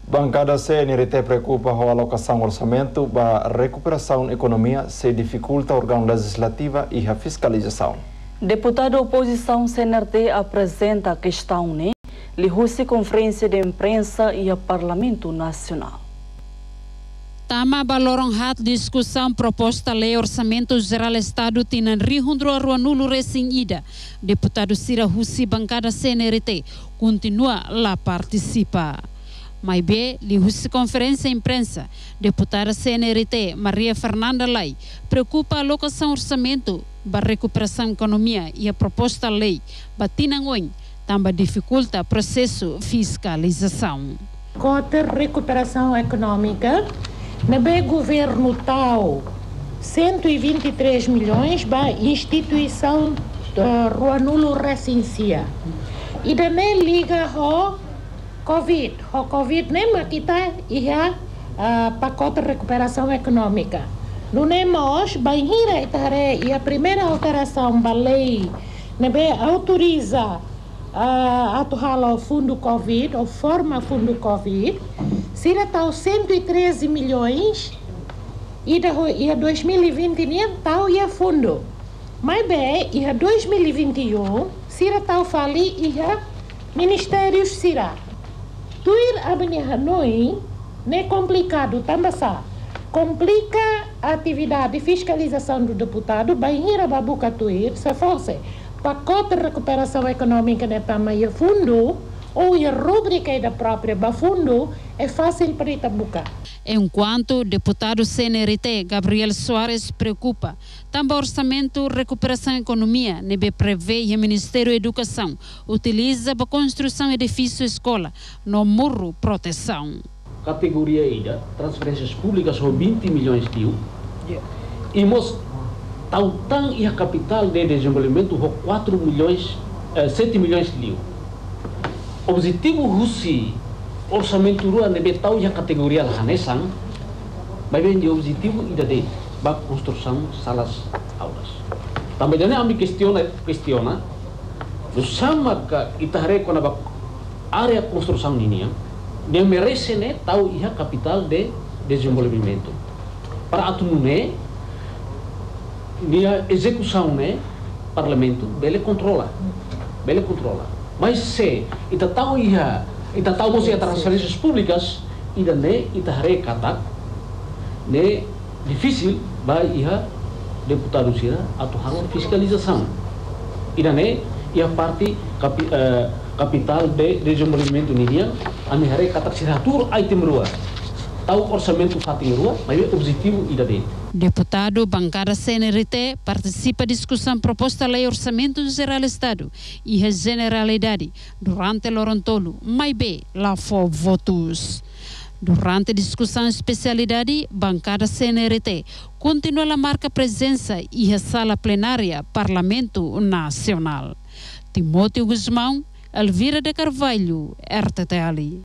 Bancada CNRT preocupa com a alocação orçamento para a recuperação da economia se dificulta o órgão legislativa e a fiscalização. Deputado da oposição CNRT apresenta a questão, né? Lihussi conferência de imprensa e a Parlamento Nacional. Tama balorong hat discussão proposta lei orçamento geral Estado tinan rihundro aruanulo recém ida. Deputado Cira Hussi bancada CNRT continua lá participa. Mas bem, Lihussi conferência imprensa, deputada CNRT Maria Fernanda Lai preocupa a alocação orçamento para recuperação economia e a proposta lei batinangoin também dificulta o processo fiscalização. Cota recuperação econômica, no governo tal 123 milhões para instituição Ruanulo Recensia. E daí liga ao Covid nem kita ia pacote de recuperação econômica. No nemos banhira itare e a primeira alteração da lei nebe autoriza a atuar o fundo Covid ou forma fundo Covid, será tal 113 milhões e a 2020 nem tal ia fundo. Mas bem, e a 2021 será tal fali e a ministérios será. Tuir abni Hanoi não é complicado, também complica a atividade de fiscalização do deputado, banheira babuca tuir, se fosse pacote de recuperação econômica de tamanho fundo ou a rubrica da própria fundo, é fácil para itabucar. Enquanto o deputado CNRT Gabriel Soares preocupa, também o orçamento recuperação economia nebe prevê e o Ministério da Educação utiliza para construção de edifício escola no murro proteção. Categoria ida transferências públicas com 20 milhões de euros. E mos tautan e a capital de desenvolvimento com 7 milhões de euros. Objetivo Russi orçamento rua nebetau e a categoria hanesan, mas bem de objetivo ida de ba construção salas aulas. Também dane ami questiona do sama que itare com a área construção ninia, de merece né tau e a capital de desenvolvimento. Para atunune dia execução né parlamento bele controla. Mas se ita tahu mesti transferências públicas ida ne ita hare katak ne difícil ba iha deputado sira atau harus fiscalização ida ne ia parte capital de desenvolvimento nidia ami hare katak sira tur item rua tahu orçamento fating rua mas objetivo ida de. Deputado bancada CNRT participa da discussão proposta lei orçamento geral Estado e a generalidade durante Lorontolo, mas bem lá for votos. Durante a discussão especialidade, bancada CNRT continua a marca presença e a sala plenária Parlamento Nacional. Timóteo Guzmão, Elvira de Carvalho, RTTL.